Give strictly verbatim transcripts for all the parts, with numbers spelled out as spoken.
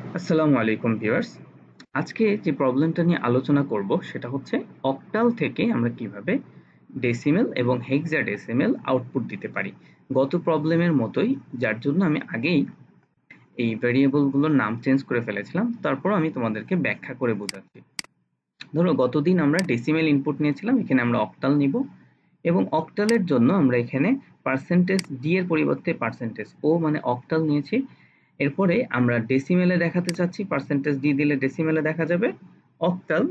আসসালামু আলাইকুম ভিউয়ার্স। আজকে যে প্রবলেমটা নিয়ে আলোচনা করব সেটা হচ্ছে অক্টাল থেকে আমরা কিভাবে ডেসিমেল এবং হেক্সাডেসিমেল আউটপুট দিতে পারি। গত প্রবলেমের মতোই, যার জন্য আমি আগেই এই ভেরিয়েবলগুলোর নাম চেঞ্জ করে ফেলেছিলাম, তারপর আমি তোমাদেরকে ব্যাখ্যা করে বোঝাচ্ছি। ধরো গতদিন আমরা ডেসিমেল ইনপুট নিয়েছিলাম, এখানে আমরা অক্টাল নিব এবং অক্টালের জন্য আমরা এখানে পার্সেন্টেজ ডি এর পরিবর্তে পার্সেন্টেজ ও মানে অক্টাল নিয়েছি। এরপরে আমরা ডেসিমেলে দেখাতে চাচ্ছি, পার্সেন্টেজ ডি দিলে ডেসিমেলে দেখা যাবে অক্টাল।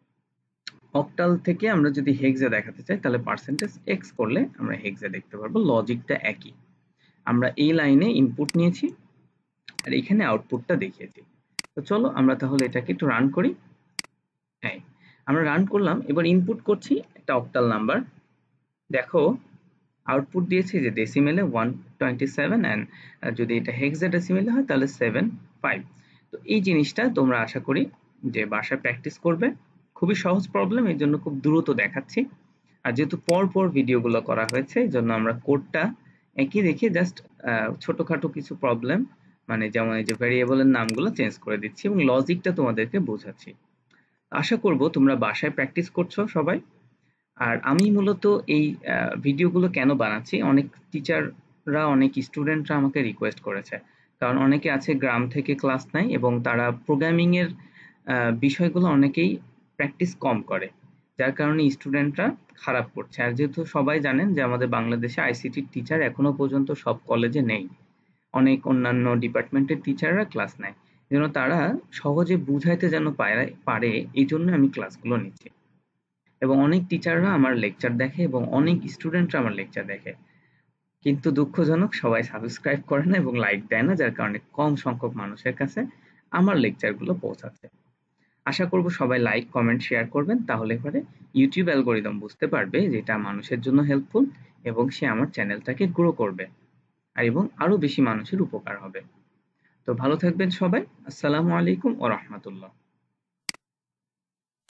অক্টাল থেকে আমরা যদি হেক্সা দেখাতে চাই তাহলে পার্সেন্টেজ এক্স করলে আমরা হেক্সা দেখতে পারবো। লজিকটা একই। আমরা এই লাইনে ইনপুট নিয়েছি আর এখানে আউটপুটটা দেখিয়েছি। তো চলো আমরা তাহলে এটাকে একটু রান করি। হ্যাঁ, আমরা রান করলাম। এবার ইনপুট করছি একটা অক্টাল নাম্বার। দেখো আউটপুট দিয়েছে যে ডেসিমেলে ওয়ান টোয়েন্টি সেভেন অ্যান্ড যদি এটা হেক্সাডেসিমেলে হয় তাহলে সেভেন ফাইভ। তো এই জিনিসটা তোমরা আশা করি যে বাসায় প্র্যাকটিস করবে। খুবই সহজ প্রবলেম, এই জন্য খুব দ্রুত দেখাচ্ছি। আর যেহেতু পর পর ভিডিওগুলো করা হয়েছে এই জন্য আমরা কোডটা একই রেখে জাস্ট ছোটখাটো কিছু প্রবলেম, মানে যেমন এই যে ভেরিয়েবলের নামগুলো চেঞ্জ করে দিচ্ছি এবং লজিকটা তোমাদেরকে বোঝাচ্ছি। আশা করব তোমরা বাসায় প্র্যাকটিস করছো সবাই। আর আমি মূলত এই ভিডিওগুলো কেন বানাচ্ছি, অনেক টিচাররা অনেক স্টুডেন্টরা আমাকে রিকোয়েস্ট করেছে। কারণ অনেকে আছে গ্রাম থেকে ক্লাস নেয় এবং তারা প্রোগ্রামিং এর বিষয়গুলো অনেকেই প্র্যাকটিস কম করে, যার কারণে স্টুডেন্টরা খারাপ করছে। আর যেহেতু সবাই জানেন যে আমাদের বাংলাদেশে আইসিটির টিচার এখনো পর্যন্ত সব কলেজে নেই, অনেক অন্যান্য ডিপার্টমেন্টের টিচাররা ক্লাস নেয়, যেন তারা সহজে বুঝাইতে যেন পারে, এই জন্য আমি ক্লাসগুলো নিচ্ছি। এবং অনেক টিচাররা আমার লেকচার দেখে এবং অনেক স্টুডেন্টরা আমার লেকচার দেখে, কিন্তু দুঃখজনক সবাই সাবস্ক্রাইব করে না এবং লাইক দেয় না, যার কারণে কম সংখ্যক মানুষের কাছে আমার লেকচারগুলো পৌঁছাচ্ছে। আশা করব সবাই লাইক কমেন্ট শেয়ার করবেন, তাহলে পরে ইউটিউব অ্যালগোরিদম বুঝতে পারবে যেটা মানুষের জন্য হেল্পফুল এবং সে আমার চ্যানেলটাকে গ্রো করবে আর এবং আরো বেশি মানুষের উপকার হবে। তো ভালো থাকবেন সবাই। আসসালামু আলাইকুম ওয়া রাহমাতুল্লাহ।